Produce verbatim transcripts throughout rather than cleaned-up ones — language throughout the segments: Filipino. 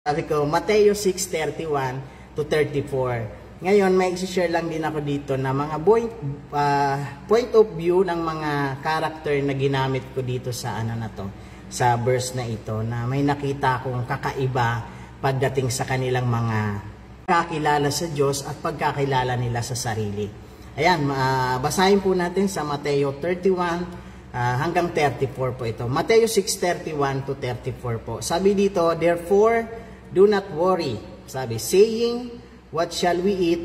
Sabi ko, Mateo six thirty-one to thirty-four. Ngayon, may i-share lang din ako dito na mga point, uh, point of view ng mga character na ginamit ko dito sa ano na to, sa verse na ito, na may nakita akong kakaiba pagdating sa kanilang mga pagkakilala sa Diyos at pagkakilala nila sa sarili. Ayan, uh, basahin po natin sa Mateo thirty-one uh, hanggang thirty-four po ito. Mateo six thirty-one to thirty-four po. Sabi dito, therefore, do not worry, sabi, saying, what shall we eat,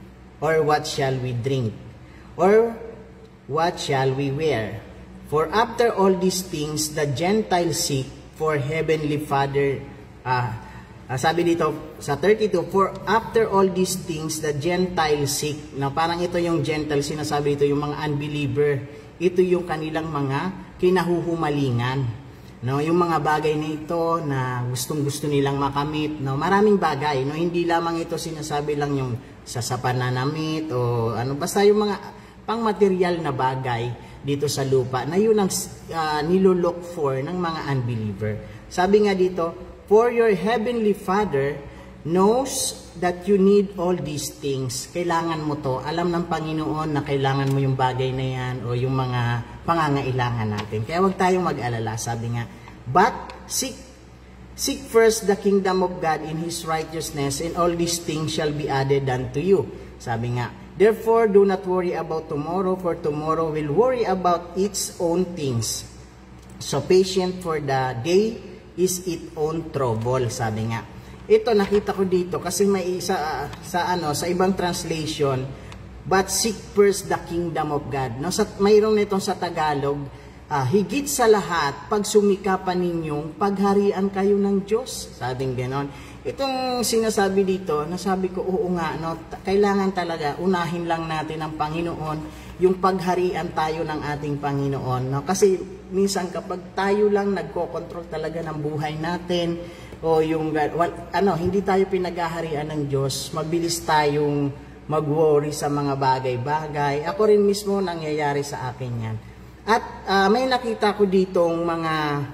or what shall we drink, or what shall we wear? For after all these things, the Gentiles seek, for heavenly Father, uh, uh, sabi dito sa thirty-two, for after all these things, the Gentiles seek. Now, parang ito yung Gentiles, sinasabi ito yung mga unbeliever. Ito yung kanilang mga kinahuhumalingan. No, yung mga bagay na ito na gustong-gusto nilang makamit, no, maraming bagay, no, hindi lamang ito sinasabi lang yung sa pananamit o ano, basta yung mga pangmaterial na bagay dito sa lupa na yun ang uh, nilook for ng mga unbeliever. Sabi nga dito, for your heavenly Father knows that you need all these things. Kailangan mo to. Alam ng Panginoon na kailangan mo yung bagay na yan o yung mga pangangailangan natin. Kaya huwag tayong mag-alala. Sabi nga, but seek, seek first the kingdom of God in His righteousness, and all these things shall be added unto you. Sabi nga, therefore do not worry about tomorrow, for tomorrow will worry about its own things. So patient for the day is its own trouble. Sabi nga, ito nakita ko dito kasi may isa uh, sa ano sa ibang translation, but seek first the kingdom of God. No, sa mayroon nitong sa Tagalog, uh, higit sa lahat pagsumikapan ninyong pagharian kayo ng Diyos. Sabing ganon. Itong sinasabi dito, nasabi ko oo nga, no, kailangan talaga unahin lang natin ang Panginoon, yung pagharian tayo ng ating Panginoon, no? Kasi minsan kapag tayo lang nagko-control talaga ng buhay natin, o yung well, ano, hindi tayo pinaghaharian ng Diyos, mabilis tayong mag-worry sa mga bagay-bagay. Ako rin mismo nangyayari sa akin yan. At uh, may nakita ko ditong mga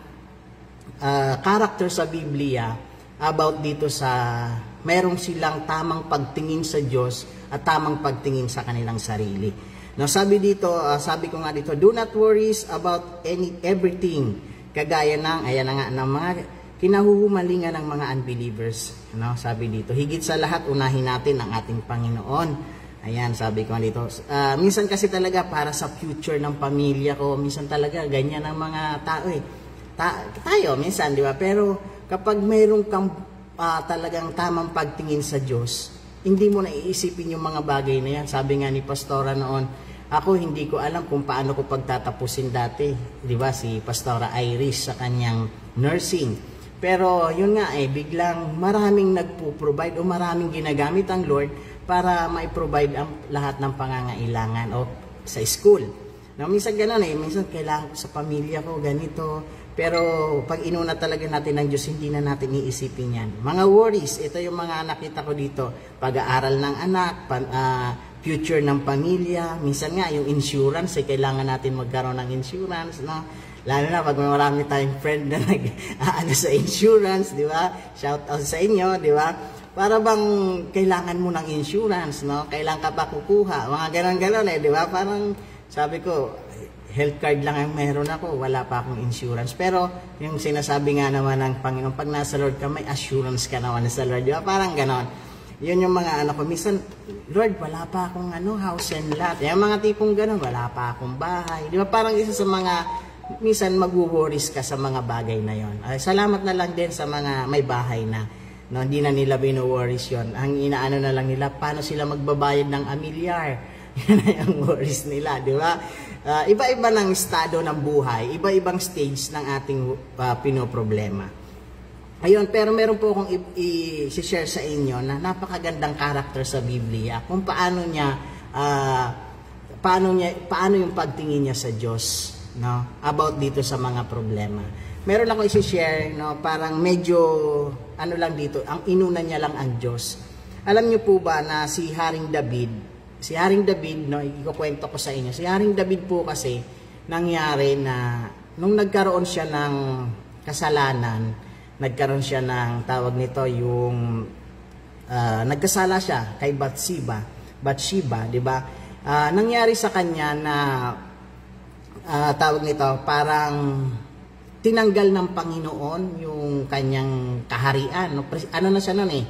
uh, character sa Biblia about dito sa merong silang tamang pagtingin sa Diyos at tamang pagtingin sa kanilang sarili. Now, sabi dito, uh, sabi ko nga dito, do not worry about any everything. Kagaya ng, ayan na nga, ng mga kinahuhumalingan ng mga unbelievers. Ano, sabi dito, higit sa lahat, unahin natin ang ating Panginoon. Ayan, sabi ko dito. Uh, minsan kasi talaga para sa future ng pamilya ko, minsan talaga ganyan ang mga tao eh. Ta tayo, minsan, di ba? Pero kapag mayroon kang uh, talagang tamang pagtingin sa Diyos, hindi mo na iisipin yung mga bagay na yan. Sabi nga ni Pastora noon, ako hindi ko alam kung paano ko pagtatapusin dati. Di ba? Si Pastora Iris sa kanyang nursing. Pero yun nga eh, biglang maraming nagpo-provide o maraming ginagamit ang Lord para mai-provide ang lahat ng pangangailangan o sa school. No, minsan gano'n eh, minsan kailangan ko sa pamilya ko ganito. Pero pag inuna talaga natin ng Diyos, hindi na natin iisipin yan. Mga worries, ito yung mga nakita ko dito. Pag-aaral ng anak, pan, uh, future ng pamilya. Minsan nga yung insurance, eh, kailangan natin magkaroon ng insurance, no? Lalo na pag marami tayong friend na nag-aano sa insurance, di ba? Shout out sa inyo, di ba? Para bang kailangan mo ng insurance, no? Kailan ka pa kukuha? Mga ganon-ganon eh, di ba? Parang sabi ko, health card lang ang meron ako, wala pa akong insurance. Pero yung sinasabi nga naman ng Panginoon, pag nasa Lord ka, may assurance ka naman sa Lord, di ba? Parang ganon. Yun yung mga ano ko. Minsan, Lord, wala pa akong ano, house and lot. Yung mga tipong ganon, wala pa akong bahay. Di ba? Parang isa sa mga minsan mag-worries ka sa mga bagay na yon. Ay, salamat na lang din sa mga may bahay na, no, hindi na nila bino-worries yon. Ang inaano na lang nila, paano sila magbabayad ng amilyar. Yan ay ang worries nila, di ba? Uh, iba-iba ng estado ng buhay, iba-ibang stage ng ating uh, pinoproblema. Ayun, pero meron po akong i-share sa inyo na napakagandang karakter sa Biblia kung paano niya, uh, paano niya, paano yung pagtingin niya sa Diyos, no, about dito sa mga problema. Meron ako i-share, no, parang medyo ano lang dito, ang inuna niya lang ang Diyos. Alam niyo po ba na si Haring David, si Haring David, no, ikukwento ko sa inyo. Si Haring David po kasi nangyari na nung nagkaroon siya ng kasalanan, nagkaroon siya ng tawag nito yung uh, nagkasala siya kay Bathsheba, Bathsheba, di ba? Uh, nangyari sa kanya na uh, tawag nito parang tinanggal ng Panginoon yung kanyang kaharian. No? Ano na siya noon eh?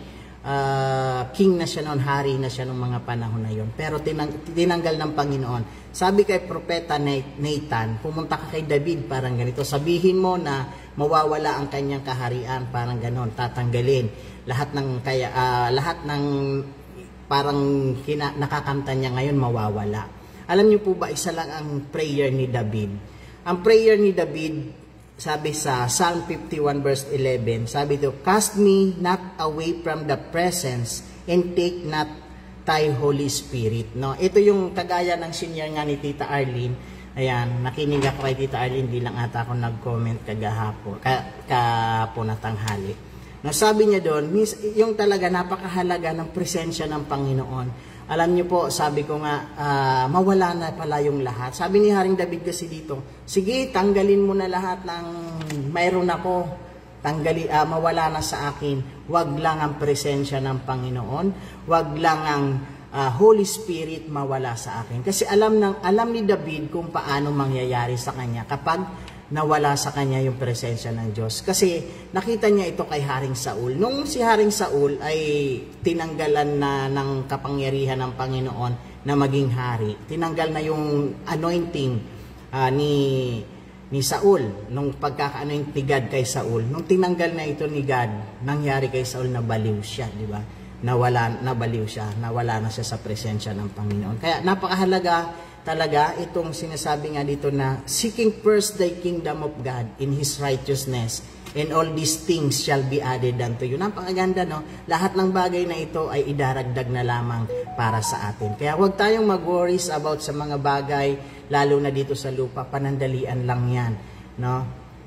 Uh, king na siya noon, hari na siya noong mga panahon na yon. Pero tinang, tinanggal ng Panginoon. Sabi kay Propeta Nathan, pumunta ka kay David, parang ganito. Sabihin mo na mawawala ang kanyang kaharian, parang ganon, tatanggalin. Lahat ng, kaya, uh, lahat ng parang kina, nakakanta niya ngayon, mawawala. Alam niyo po ba, isa lang ang prayer ni David. Ang prayer ni David, sabi sa Psalm fifty-one verse eleven, sabi ito, cast me not away from the presence and take not thy Holy Spirit. No, ito yung kagaya ng senior nga ni Tita Arlene. Ayan, nakinig ako kay Tita Arlene, di lang ata ako nag-comment kagahapon, ka, kahapon na tanghali. No, sabi niya doon, yung talaga napakahalaga ng presensya ng Panginoon. Alam niyo po, sabi ko nga, uh, mawala na pala yung lahat. Sabi ni Haring David kasi dito, sige, tanggalin mo na lahat ng mayroon ako, tanggali, uh, mawala na sa akin. Wag lang ang presensya ng Panginoon, wag lang ang uh, Holy Spirit mawala sa akin. Kasi alam, ng, alam ni David kung paano mangyayari sa kanya kapag nawala sa kanya yung presensya ng Diyos. Kasi nakita niya ito kay Haring Saul. Nung si Haring Saul ay tinanggalan na ng kapangyarihan ng Panginoon na maging hari, tinanggal na yung anointing uh, ni ni Saul, nung pagkaka-anoint ni God kay Saul. Nung tinanggal na ito ni God, nangyari kay Saul na baliw siya, di ba? Nawala, nabaliw siya, nawala na siya sa presensya ng Panginoon. Kaya napakahalaga talaga itong sinasabi nga dito na seeking first thy kingdom of God in His righteousness, and all these things shall be added unto you. Napakaganda, no? Lahat ng bagay na ito ay idaragdag na lamang para sa atin. Kaya huwag tayong mag-worries about sa mga bagay, lalo na dito sa lupa. Panandalian lang yan, no?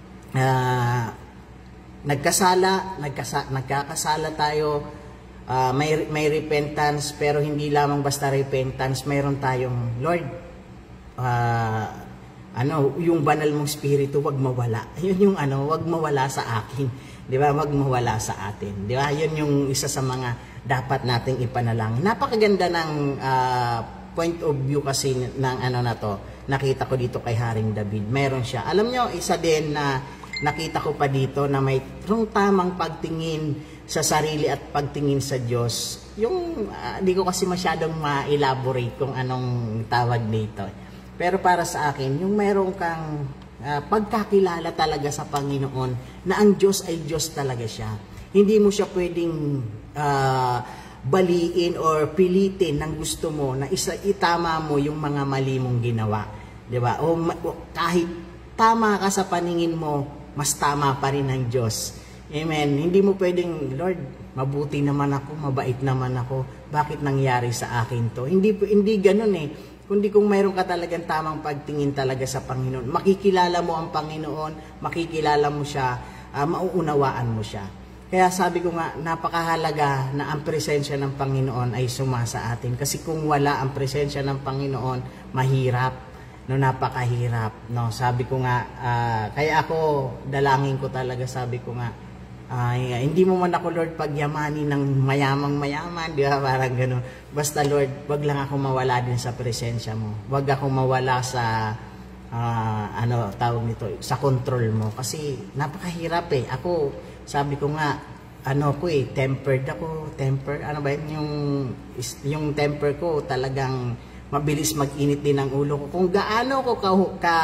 Uh, nagkasala, nagkasa, nagkakasala tayo, Uh, may, may repentance, pero hindi lamang basta repentance, mayroon tayong, Lord, uh, ano, yung banal mong spirito, wag mawala. Yun yung ano, wag mawala sa akin. Di ba? Wag mawala sa atin. Di ba? Yun yung isa sa mga dapat nating ipanalangin. Napakaganda ng uh, point of view kasi ng ano na to, nakita ko dito kay Haring David. Meron siya. Alam nyo, isa din na nakita ko pa dito na may tamang pagtingin sa sarili at pagtingin sa Diyos. Yung, uh, di ko kasi masyadong ma-elaborate kung anong tawag dito. Pero para sa akin, yung meron kang uh, pagkakilala talaga sa Panginoon na ang Diyos ay Diyos talaga siya. Hindi mo siya pwedeng uh, baliin or pilitin ng gusto mo na isa itama mo yung mga mali mong ginawa. Di ba? O, o kahit tama ka sa paningin mo, mas tama pa rin ang Diyos. Amen. Hindi mo pwedeng, Lord, mabuti naman ako, mabait naman ako, bakit nangyari sa akin to? Hindi, hindi ganun eh. Kundi kung mayroon ka talagang tamang pagtingin talaga sa Panginoon, makikilala mo ang Panginoon, makikilala mo siya, uh, mauunawaan mo siya. Kaya sabi ko nga, napakahalaga na ang presensya ng Panginoon ay sumasa atin. Kasi kung wala ang presensya ng Panginoon, mahirap. No, napakahirap. No, sabi ko nga, uh, kaya ako, dalangin ko talaga, sabi ko nga, ay, uh, hindi mo man ako, Lord, pagyamani ng mayamang mayaman, di ba? Parang gano'n. Basta, Lord, wag lang ako mawala din sa presensya mo. Wag ako mawala sa, uh, ano, tawag nito, sa control mo. Kasi, napakahirap eh. Ako, sabi ko nga, ano ko eh, tempered ako, temper, ano ba yun, yung, yung temper ko talagang mabilis mag-init din ang ulo ko. Kung gaano ko ka, ka,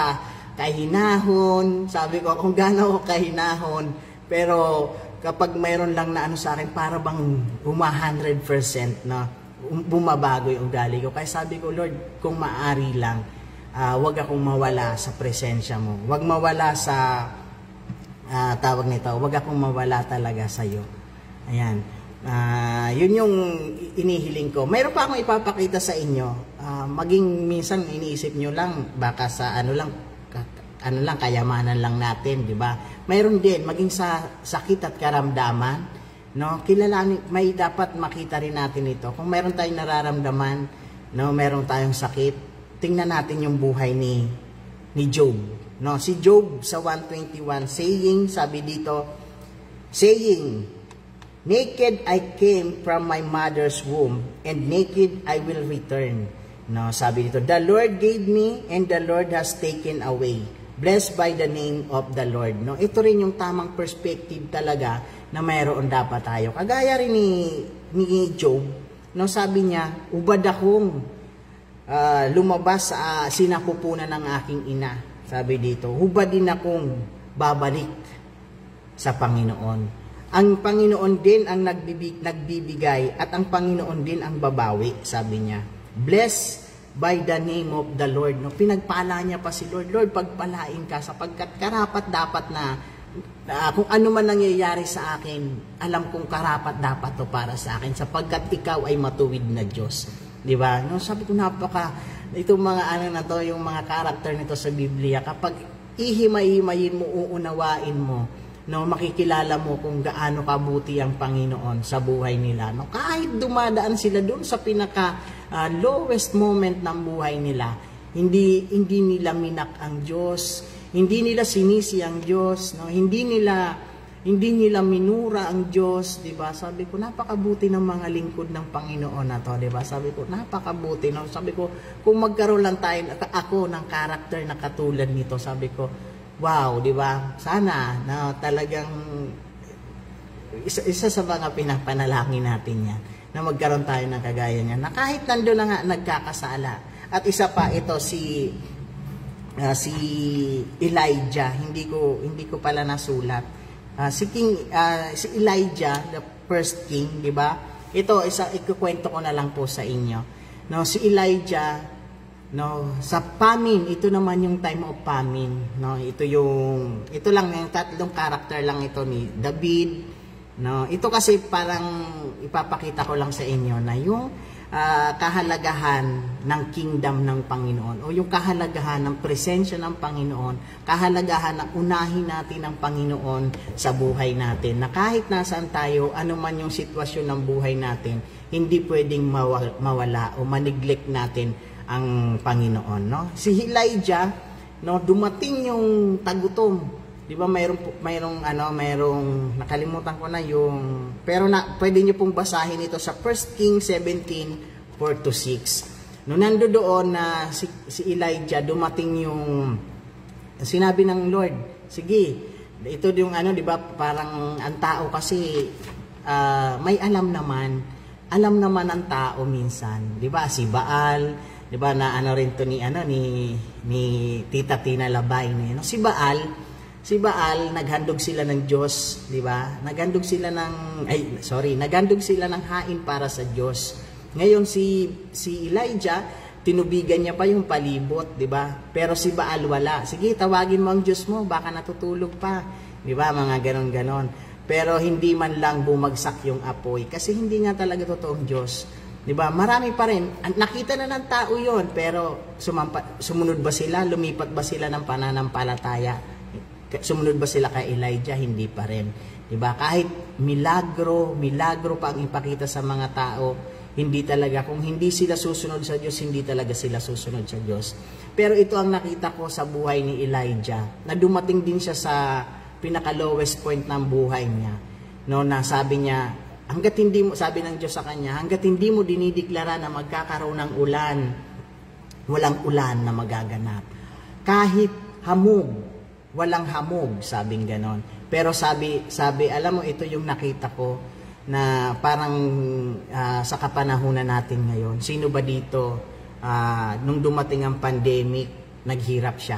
kahinahon, sabi ko, kung gaano ko kahinahon, pero kapag mayroon lang na ano sa akin, para bang uma one hundred percent na bumabago yung ugali ko. Kaya sabi ko, Lord, kung maaari lang, uh, wag akong mawala sa presensya mo. Wag mawala sa, uh, tawag nito, wag akong mawala talaga sa iyo. Ayan. Uh, yun yung inihiling ko. Mayroon pa akong ipapakita sa inyo. Uh, maging minsan iniisip nyo lang, baka sa ano lang, ano lang, kayamanan lang natin, di ba? Mayroon din, maging sa sakit at karamdaman, no? Kilalanin, may dapat makita rin natin ito. Kung mayroon tayong nararamdaman, no, mayroon tayong sakit, tingnan natin yung buhay ni ni Job, no? Si Job sa one twenty-one saying, sabi dito, saying, naked I came from my mother's womb, and naked I will return. No, sabi dito, the Lord gave me, and the Lord has taken away. Blessed by the name of the Lord. No, ito rin yung tamang perspective talaga na mayroon dapat tayo. Kagaya rin ni, ni Job, no, sabi niya, ubad akong uh, lumabas sa uh, sinapupunan ng aking ina. Sabi dito, hubad din akong babalik sa Panginoon. Ang Panginoon din ang nagbibig, nagbibigay at ang Panginoon din ang babawi, sabi niya. Blessed by the name of the Lord. No, pinagpala niya pa si Lord, Lord, pagpalain ka sapagkat karapat dapat na uh, kung ano man nangyayari sa akin, alam kong karapat dapat to para sa akin sapagkat ikaw ay matuwid na Diyos. Di ba? No, sabi ko napaka itong mga ano na to, yung mga karakter nito sa Biblia, kapag ihimay-himayin mo, uunawain mo, no, makikilala mo kung gaano kabuti ang Panginoon sa buhay nila. No, kahit dumadaan sila doon sa pinaka uh, lowest moment ng buhay nila, hindi hindi nila minak ang Diyos, hindi nila sinisi ang Diyos, no, hindi nila hindi nila minura ang Diyos, 'di ba? Sabi ko napakabuti ng mga lingkod ng Panginoon na 'to, 'di ba? Sabi ko napakabuti, no. Sabi ko kung magkaroon lang tayo ako ng karakter na katulad nito, sabi ko wow, 'di ba? Sana na talagang isa, isa sa mga pinapanalangin natin 'yan na magkaroon tayo ng kagaya niyan. Na kahit nandoon na nga nagkakasala. At isa pa ito si uh, si Elijah, hindi ko hindi ko pala nasulat. Uh, si King uh, si Elijah, the first king, 'di ba? Ito isa ikukwento ko na lang po sa inyo. No, si Elijah, no, sa famine, ito naman yung time of famine, no. Ito yung ito lang yung tatlong character lang ito ni David, no. Ito kasi parang ipapakita ko lang sa inyo na yung uh, kahalagahan ng kingdom ng Panginoon o yung kahalagahan ng presensya ng Panginoon, kahalagahan ng unahin natin ang Panginoon sa buhay natin. Na kahit nasaan tayo, ano man yung sitwasyon ng buhay natin, hindi pwedeng mawala, mawala o maneglect natin ang Panginoon, no? Si Elijah, no, dumating yung tagutom. 'Di ba? Mayroong mayroong ano, mayroong nakalimutan ko na yung pero na pwede niyo pong basahin ito sa First Kings seventeen four to six. No, nandoon na si, si Elijah, dumating yung sinabi ng Lord, sige, ito yung ano, 'di ba? Parang ang tao kasi uh, may alam naman, alam naman ang tao minsan, 'di ba? Si Baal, 'di ba, na ano rin to ni ano ni ni Tita Tina Labay ni no? Si Baal, si Baal naghandog sila ng Diyos, 'di ba? Naghandog sila ng ay sorry, naghandog sila ng hain para sa Diyos. Ngayon si si Elijah, tinubigan niya pa yung palibot, 'di ba? Pero si Baal wala. Sige, tawagin mo ang Diyos mo, baka natutulog pa, 'di ba? Mga ganon-ganon. Pero hindi man lang bumagsak yung apoy kasi hindi nga talaga totoong Diyos. 'Di ba? Marami pa rin. Nakita na ng tao 'yon, pero sumampa, sumunod ba sila? Lumipat ba sila ng pananampalataya? Sumunod ba sila kay Elijah? Hindi pa rin. 'Di ba? Kahit milagro, milagro pa ang ipakita sa mga tao, hindi talaga, kung hindi sila susunod sa Diyos, hindi talaga sila susunod sa Diyos. Pero ito ang nakita ko sa buhay ni Elijah, na dumating din siya sa pinaka-lowest point ng buhay niya. No, na sabi niya, hangga't hindi mo, sabi ng Diyos sa kanya, hangga't hindi mo dinideklara na magkakaroon ng ulan, walang ulan na magaganap. Kahit hamog, walang hamog, sabing ganon. Pero sabi, sabi, alam mo, ito yung nakita ko, na parang uh, sa kapanahunan natin ngayon, sino ba dito uh, nung dumating ang pandemic naghirap siya,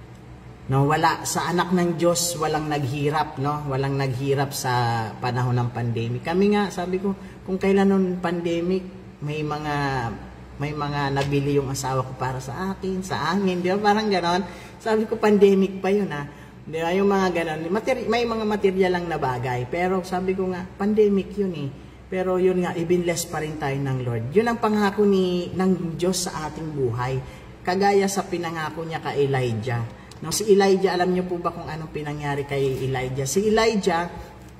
no? Wala sa anak ng Diyos, walang naghirap, no? Walang naghirap sa panahon ng pandemic. Kami nga, sabi ko, kung kailan nung pandemic may mga may mga nabili yung asawa ko para sa akin, sa amin, di ba? Parang ganon. Sabi ko, pandemic pa yun, ha? Di ba, yung mga ganun, materi- may mga material lang na bagay, pero sabi ko nga, pandemic yun eh. Pero yun nga, ibinless pa rin tayo ng Lord. Yun ang pangako ni, ng Diyos sa ating buhay. Kagaya sa pinangako niya kay Elijah. No, si Elijah, alam niyo po ba kung anong pinangyari kay Elijah? Si Elijah,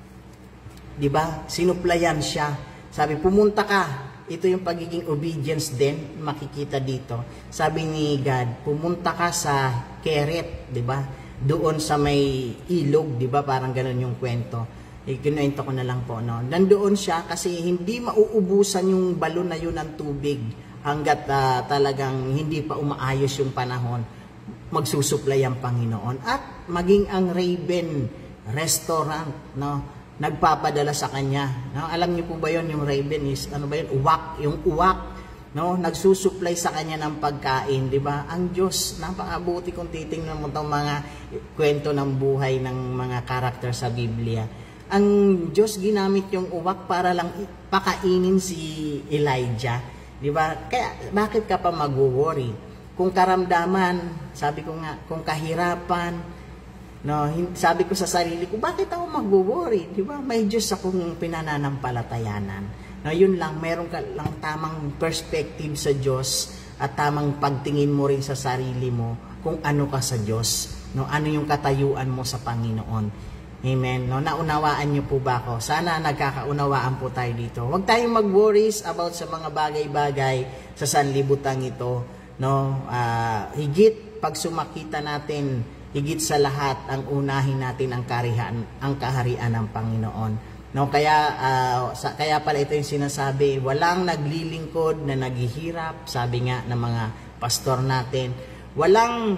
di ba, sinuplayan siya. Sabi, pumunta ka. Ito yung pagiging obedience din, makikita dito. Sabi ni God, pumunta ka sa Keret, di ba? Doon sa may ilog, di ba? Parang ganun yung kwento. ikinuwento ko na lang po, no? Nandoon siya kasi hindi mauubusan yung balon na yun ng tubig hanggat uh, talagang hindi pa umaayos yung panahon, magsusupply ang Panginoon. At maging ang Raven Restaurant, no, nagpapadala sa kanya. No? Alam niyo po ba yun, yung Raven is, ano ba yun, uwak, yung uwak, no, nagsusupply sa kanya ng pagkain, di ba? Ang Diyos, napakabuti kung titingnan mo itong mga kwento ng buhay ng mga karakter sa Biblia. Ang Diyos ginamit yung uwak para lang pakainin si Elijah, di ba? Kaya bakit ka pa mag-worry? Kung karamdaman, sabi ko nga, kung kahirapan, no, sabi ko sa sarili ko, bakit ako mag-worry? Di ba? May Diyos akong pinananampalatayanan. No, yun lang, meron ka lang tamang perspective sa Diyos at tamang pagtingin mo rin sa sarili mo kung ano ka sa Diyos. No, ano yung katayuan mo sa Panginoon. Amen. No, naunawaan niyo po ba ako? Sana nagkakaunawaan po tayo dito. Huwag tayong mag-worries about sa mga bagay-bagay sa sanlibutan ito. No, uh, higit pag sumakita natin, higit sa lahat ang unahin natin ang karihan, ang kaharian ng Panginoon. No, kaya uh, sa, kaya pala ito yung sinasabi, walang naglilingkod na naghihirap, sabi nga ng mga pastor natin. Walang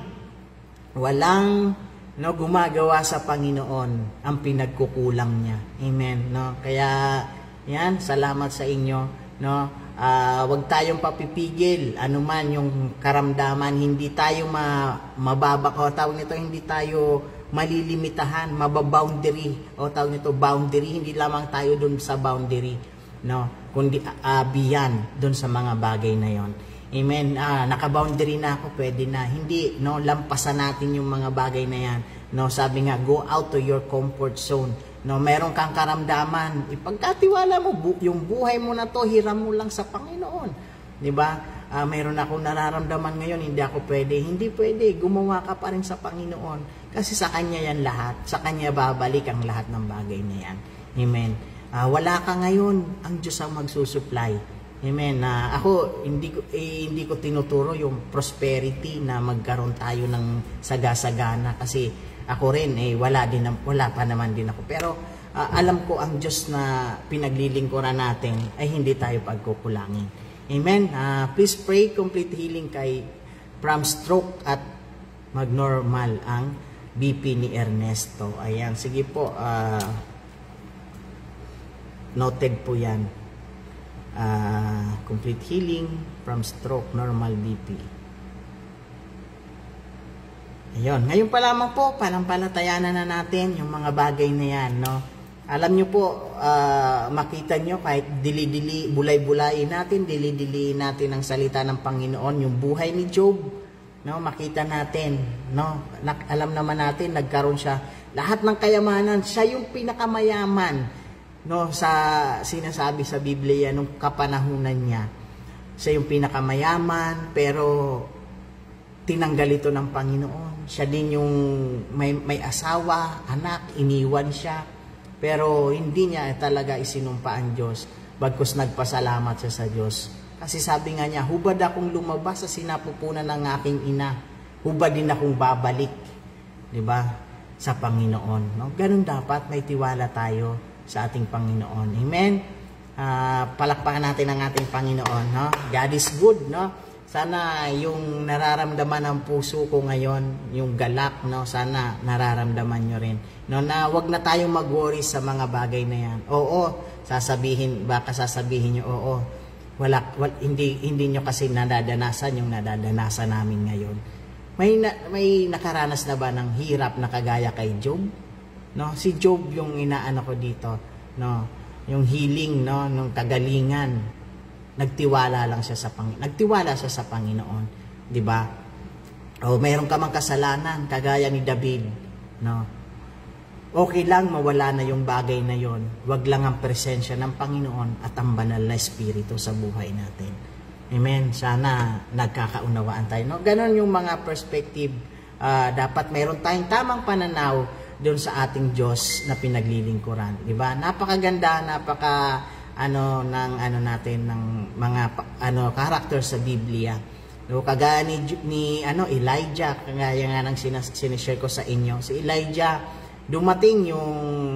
walang no gumagawa sa Panginoon ang pinagkukulang niya. Amen, no? Kaya yan, salamat sa inyo, no? Uh, wag tayong papipigil anuman yung karamdaman, hindi tayo ma mababa o tawag nito, hindi tayo malilimitahan, mababoundary o tawag nito boundary, hindi lamang tayo dun sa boundary, no, kundi uh, beyond dun sa mga bagay na yon. Amen. Ah, naka-boundary na ako, pwede na. Hindi, no, lampasan natin yung mga bagay na yan. No, sabi nga, go out to your comfort zone. No, meron kang karamdaman, ipagkatiwala mo bu yung buhay mo na to, hiram mo lang sa Panginoon. 'Di ba? Ah, meron akong nararamdaman ngayon, hindi ako pwede. Hindi pwede, gumawa ka pa rin sa Panginoon kasi sa kanya yan lahat. Sa kanya babalik ang lahat ng bagay na yan. Amen. Ah, wala ka ngayon, ang Diyos ang magsusupply. Amen. Na uh, ako hindi ko eh, hindi ko tinuturo yung prosperity na magkaroon tayo ng sagasagana kasi ako rin eh wala din wala pa naman din ako. Pero uh, alam ko ang Diyos na pinaglilingkuran natin ay hindi tayo pagkukulangin. Amen. Uh, please pray complete healing kay from stroke at magnormal ang B P ni Ernesto. Ayan, sige po. Uh, noted po 'yan. Uh, complete healing from stroke, normal B P. Ayun, ngayon pa lamang po, panampalatayanan na natin yung mga bagay na yan, no? Alam nyo po, uh, makita nyo kahit dili-dili, bulay-bulayin natin, dili-dili natin ang salita ng Panginoon, yung buhay ni Job, no? Makita natin, no? Alam naman natin, nagkaroon siya, lahat ng kayamanan, siya yung pinakamayaman, no, sa sinasabi sa Biblia nung kapanahunan niya. Siya yung pinakamayaman, pero tinanggal ito ng Panginoon. Siya din yung may, may asawa, anak, iniwan siya, pero hindi niya talaga isinumpa ang Diyos, bagkus nagpasalamat siya sa Diyos. Kasi sabi nga niya, hubad akong lumabas sa sinapupunan ng aking ina, hubad din akong babalik, di ba, sa Panginoon. No? Ganun dapat, may tiwala tayo sa ating Panginoon. Amen. Uh, palakpakan natin ang ating Panginoon, no? God is good, no? Sana yung nararamdaman ng puso ko ngayon, yung galak, no? Sana nararamdaman nyo rin, no? Na wag na tayong mag-worry sa mga bagay na yan. Oo, sasabihin, baka sasabihin nyo, oo, wala, wala, hindi, hindi nyo kasi nadadanasan yung nadadanasan namin ngayon. May, na, may nakaranas na ba ng hirap na kagaya kay Job? No, si Job yung inaano ko dito, no, yung healing, no, nung kagalingan. Nagtiwala lang siya sa Panginoon. Nagtiwala siya sa Panginoon, 'di ba? O mayroon ka mang kasalanan kagaya ni David, no. Okay lang mawala na yung bagay na yon. Wag lang ang presensya ng Panginoon at ang banal na espiritu sa buhay natin. Amen. Sana nagkakaunawaan tayo, no. Ganon yung mga perspective, uh, dapat mayroon tayong tamang pananaw doon sa ating Diyos na pinaglilingkuran, di ba? Napakaganda, napaka ano ng ano natin ng mga ano character sa Biblia. No, kagaya ni, ni ano Elijah, kagaya nga ng sinas, sinishare ko sa inyo. Si Elijah, dumating yung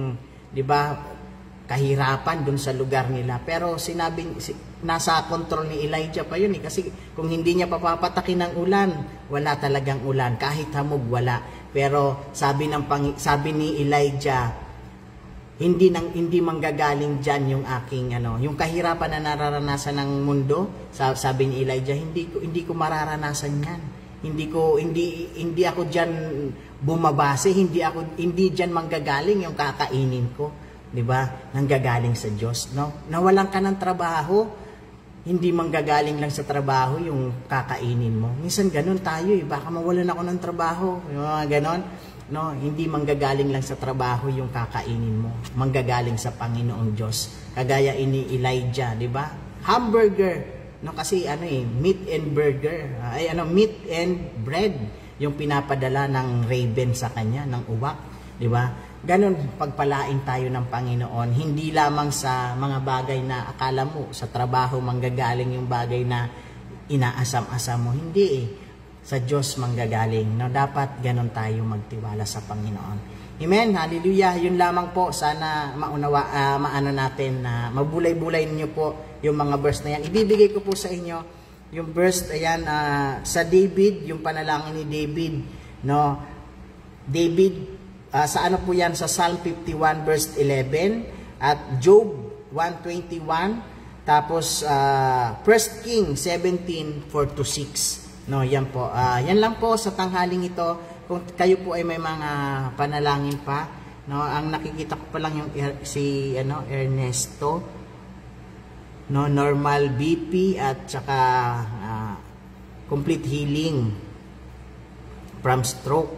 'di ba? Kahirapan dun sa lugar nila. Pero sinabi, nasa control ni Elijah pa yun eh. Kasi kung hindi niya papapatakin ng ulan, wala talagang ulan. Kahit hamog, wala. Pero sabi, ng Pang, sabi ni Elijah, hindi, nang, hindi manggagaling dyan yung aking, ano, yung kahirapan na nararanasan ng mundo, sabi ni Elijah, hindi ko, hindi ko mararanasan yan. Hindi ko, hindi, hindi ako dyan bumabase, hindi ako, hindi dyan manggagaling yung kakainin ko. 'Di ba? Nanggagaling sa Diyos, no? Nawalan ka ng trabaho, hindi manggagaling lang sa trabaho yung kakainin mo. Minsan ganun tayo, eh, baka mawalan ako ng trabaho, yung mga ganon, no? Hindi manggagaling lang sa trabaho yung kakainin mo, manggagaling sa Panginoong Diyos. Kagaya ini Elijah, 'di ba? Hamburger, no? Kasi ano eh, meat and burger, ay ano, meat and bread yung pinapadala ng raven sa kanya, ng uwak, 'di ba? Ganon, pagpalain tayo ng Panginoon, hindi lamang sa mga bagay na akala mo, sa trabaho manggagaling yung bagay na inaasam-asam mo. Hindi eh, sa Diyos manggagaling. No? Dapat ganon tayo magtiwala sa Panginoon. Amen, hallelujah. Yun lamang po, sana maunawa, uh, maano natin, na uh, mabulay-bulay niyo po yung mga verse na yan. Ibibigay ko po sa inyo yung verse, ayan, uh, sa David, yung panalangin ni David, no? David, Uh, sa ano po yan, sa Psalm fifty-one verse eleven at Job one twenty-one, tapos uh, First King seventeen four to six. No, yan po. Uh, yan lang po sa tanghaling ito. Kung kayo po ay may mga panalangin pa, no, ang nakikita ko pa lang yung er, si ano Ernesto, no, normal B P at saka uh, complete healing from stroke.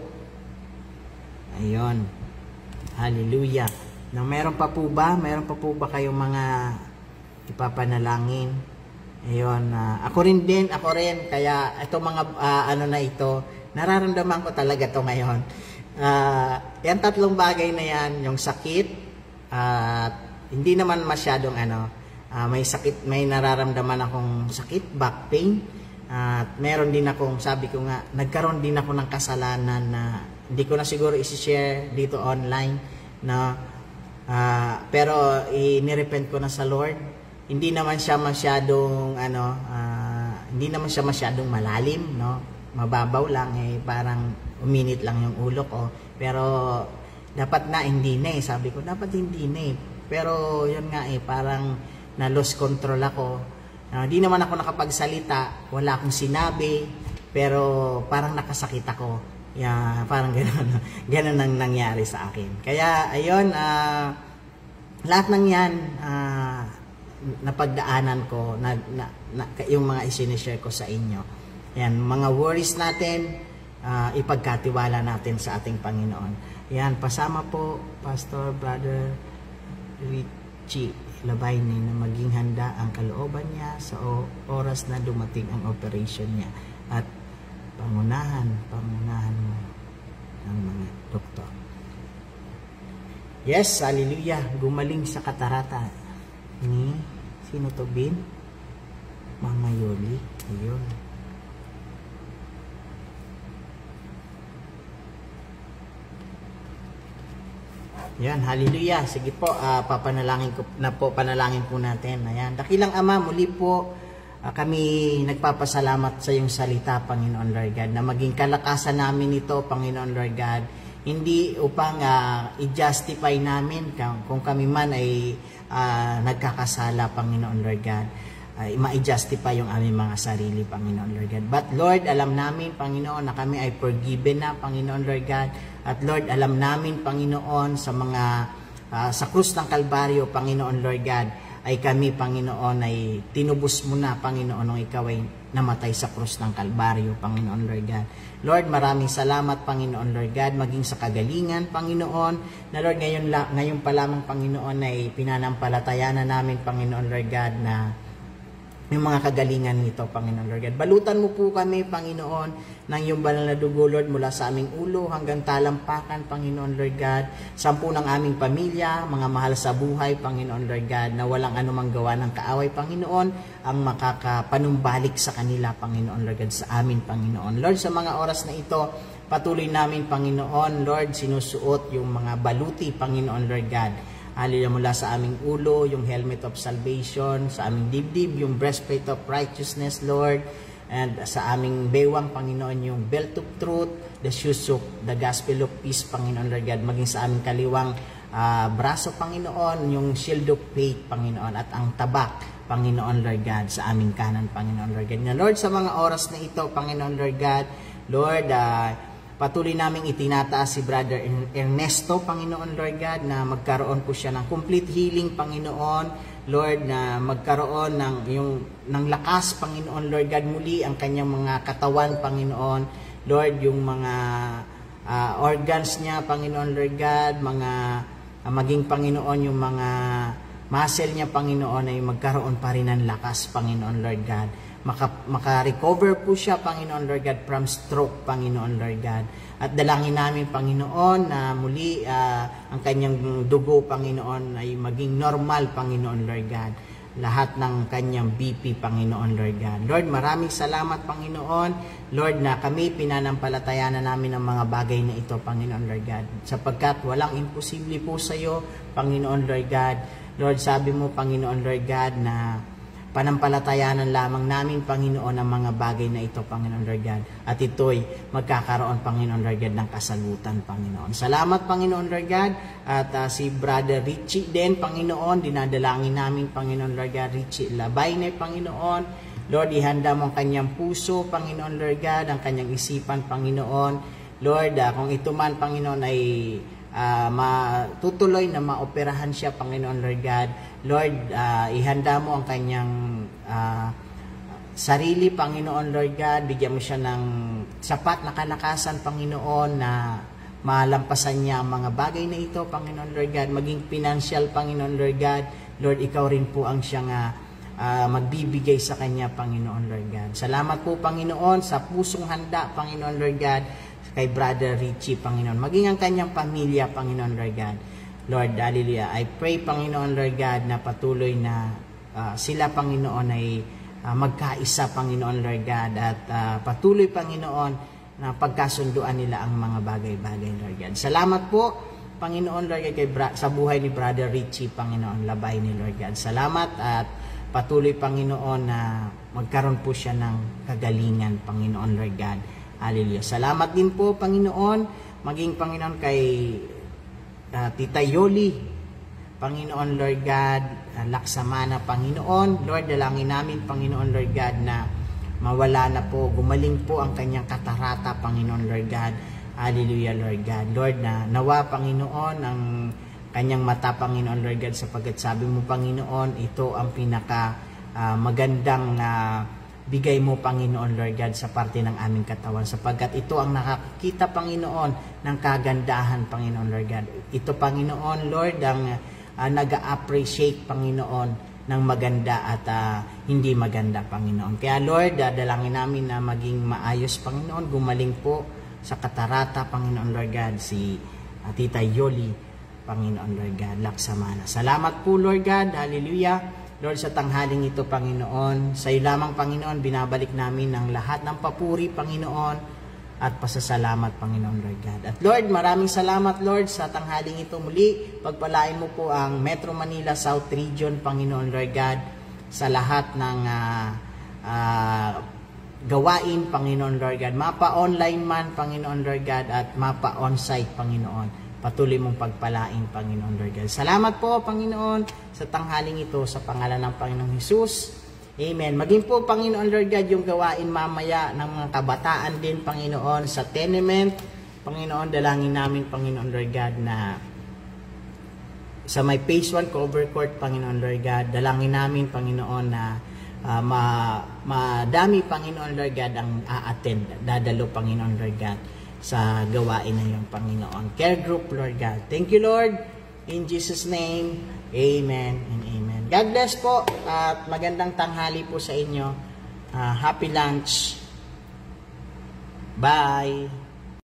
Ayun. Hallelujah. Na meron pa po ba? Meron pa po ba kayong mga ipapanalangin? Ayun. Uh, ako rin din, ako rin. Kaya itong mga uh, ano na ito, nararamdaman ko talaga to ngayon. Uh, yan tatlong bagay na yan, yung sakit, at uh, hindi naman masyadong ano, uh, may sakit, may nararamdaman akong sakit, back pain. At uh, meron din akong, sabi ko nga, nagkaroon din ako ng kasalanan na hindi ko na siguro isi-share dito online, na uh, pero inirepent ko na sa Lord. Hindi naman siya masyadong ano, uh, hindi naman siya masyadong malalim, no? Mababaw lang, eh, parang uminit lang yung ulo ko. Pero dapat na hindi na eh. Sabi ko, dapat hindi na eh. Pero yun nga eh, parang na-lost control ako. Hindi uh, naman ako nakapagsalita, wala akong sinabi, pero parang nakasakit ako. Yeah, parang gano'n, gano'n ang nangyari sa akin. Kaya, ayun, uh, lahat ng yan, uh, napagdaanan ko, na, na, na, yung mga isinishare ko sa inyo. Yan, mga worries natin, uh, ipagkatiwala natin sa ating Panginoon. Yan, pasama po, Pastor, Brother Richie Labayni, na maging handa ang kalooban niya sa oras na dumating ang operation niya. At pangunahan, pangunahan mo ng mga doktor. Yes, hallelujah. Gumaling sa katarata ni sino to, Bin? Mama Yoli. Ayun. Yan, hallelujah. Sige po, uh, papanalangin ko na po, panalangin po natin. Ayan. Dakilang Ama, muli po Uh, kami nagpapasalamat sa iyong salita, Panginoon Lord God, na maging kalakasan namin ito, Panginoon Lord God, hindi upang uh, i-justify namin kung, kung kami man ay uh, nagkakasala, Panginoon Lord God, uh, ma-i-justify yung aming mga sarili, Panginoon Lord God. But Lord, alam namin, Panginoon, na kami ay forgiven na, Panginoon Lord God. At Lord, alam namin, Panginoon, sa mga uh, sa krus ng Kalbaryo, Panginoon Lord God, ay kami, Panginoon, ay tinubos mo na, Panginoon, nung ikaw ay namatay sa krus ng Kalbaryo, Panginoon Lord God. Lord, maraming salamat, Panginoon Lord God, maging sa kagalingan, Panginoon, na Lord, ngayon, la, ngayon pa lamang, Panginoon, ay pinanampalataya na namin, Panginoon Lord God, na yung mga kagalingan nito, Panginoon Lord God. Balutan mo po kami, Panginoon, ng iyong banal na dugo, Lord, mula sa aming ulo hanggang talampakan, Panginoon Lord God. Sampu ng aming pamilya, mga mahal sa buhay, Panginoon Lord God, na walang anumang gawa ng kaaway, Panginoon, ang makakapanumbalik sa kanila, Panginoon Lord God, sa amin, Panginoon. Lord, sa mga oras na ito, patuloy namin, Panginoon, Lord, sinusuot yung mga baluti, Panginoon Lord God, Hallelujah, mula sa aming ulo, yung helmet of salvation, sa aming dibdib, yung breastplate of righteousness, Lord, and sa aming bewang, Panginoon, yung belt of truth, the shoes of the gospel of peace, Panginoon, Lord God, maging sa aming kaliwang uh, braso, Panginoon, yung shield of faith, Panginoon, at ang tabak, Panginoon, Lord God, sa aming kanan, Panginoon, Lord God. Na, Lord, sa mga oras na ito, Panginoon, Lord God, Lord, uh, patuloy naming itinataas si Brother Ernesto, Panginoon, Lord God, na magkaroon po siya ng complete healing, Panginoon, Lord, na magkaroon ng, yung, ng lakas, Panginoon, Lord God, muli ang kanyang mga katawan, Panginoon, Lord, yung mga uh, organs niya, Panginoon, Lord God, mga uh, maging, Panginoon, yung mga muscle niya, Panginoon, ay magkaroon pa rin ng lakas, Panginoon, Lord God. Maka, maka-recover po siya, Panginoon, Lord God, from stroke, Panginoon, Lord God. At dalangin namin, Panginoon, na muli uh, ang kanyang dugo, Panginoon, ay maging normal, Panginoon, Lord God. Lahat ng kanyang B P, Panginoon, Lord God. Lord, maraming salamat, Panginoon. Lord, na kami pinanampalataya na namin ang mga bagay na ito, Panginoon, Lord God. Sapagkat walang imposible po sa iyo, Panginoon, Lord God. Lord, sabi mo, Panginoon, Lord God, na panampalatayanan lamang namin, Panginoon, ang mga bagay na ito, Panginoon, Lord God. At ito'y magkakaroon, Panginoon, Lord God, ng kasagutan, Panginoon. Salamat, Panginoon, Lord God. At uh, si Brother Richie din, Panginoon, dinadalangin namin, Panginoon, Lord God, Richie Labaynay, Panginoon. Lord, ihanda mo ang kanyang puso, Panginoon, Lord God, ang kanyang isipan, Panginoon. Lord, uh, kung ito man, Panginoon, ay uh, matutuloy na maoperahan siya, Panginoon, Lord God. Lord, uh, ihanda mo ang kanyang uh, sarili, Panginoon, Lord God. Bigyan mo siya ng sapat na kalakasan, Panginoon, na malampasan niya ang mga bagay na ito, Panginoon, Lord God. Maging financial, Panginoon, Lord God. Lord, ikaw rin po ang siyang uh, uh, magbibigay sa kanya, Panginoon, Lord God. Salamat po, Panginoon, sa pusong handa, Panginoon, Lord God, kay Brother Richie, Panginoon. Maging ang kanyang pamilya, Panginoon, Lord God. Lord, hallelujah. I pray, Panginoon, Lord God, na patuloy na uh, sila, Panginoon, ay uh, magkaisa, Panginoon, Lord God, at uh, patuloy, Panginoon, na pagkasunduan nila ang mga bagay-bagay, Lord God. Salamat po, Panginoon, Lord God, kay Bra- sa buhay ni Brother Richie, Panginoon, labay ni Lord God. Salamat at patuloy, Panginoon, na magkaroon po siya ng kagalingan, Panginoon, Lord God. Hallelujah. Salamat din po, Panginoon, maging, Panginoon, kay Uh, Tita Yoli, Panginoon, Lord God, uh, Laksamana, Panginoon. Lord, dalangin namin, Panginoon, Lord God, na mawala na po, gumaling po ang kanyang katarata, Panginoon, Lord God. Hallelujah, Lord God. Lord, na nawa, Panginoon, ang kanyang mata, Panginoon, Lord God, sapagkat sabi mo, Panginoon, ito ang pinaka uh, magandang uh, bigay mo, Panginoon, Lord God, sa parte ng aming katawan, sapagkat ito ang nakakita, Panginoon, ng kagandahan, Panginoon, Lord God. Ito, Panginoon, Lord, ang uh, nag-appreciate, Panginoon, ng maganda at uh, hindi maganda, Panginoon. Kaya, Lord, uh, dalangin namin na maging maayos, Panginoon, gumaling po sa katarata, Panginoon, Lord God, si uh, Tita Yoli, Panginoon, Lord God, Laksamana. Salamat po, Lord God. Hallelujah. Lord, sa tanghaling ito, Panginoon, sa iyo lamang, Panginoon, binabalik namin ang lahat ng papuri, Panginoon, at pasasalamat, Panginoon, Lord God. At Lord, maraming salamat, Lord, sa tanghaling ito muli. Pagpalain mo po ang Metro Manila South Region, Panginoon, Lord God, sa lahat ng uh, uh, gawain, Panginoon, Lord God. Mapa-online man, Panginoon, Lord God, at mapa-on-site, Panginoon. Patuloy mong pagpalain, Panginoon, Lord God. Salamat po, Panginoon, sa tanghaling ito, sa pangalan ng Panginoong Hesus. Amen. Maging po, Panginoon, Lord God, yung gawain mamaya ng mga kabataan din, Panginoon, sa tenement. Panginoon, dalangin namin, Panginoon, Lord God, na sa may phase one cover court, Panginoon, Lord God, dalangin namin, Panginoon, na uh, ma madami, Panginoon, Lord God, ang a-attend, dadalo, Panginoon, Lord God, sa gawain na yung Panginoon. Care group, Lord God. Thank you, Lord. In Jesus' name, amen and amen. God bless po at magandang tanghali po sa inyo. Uh, happy lunch. Bye.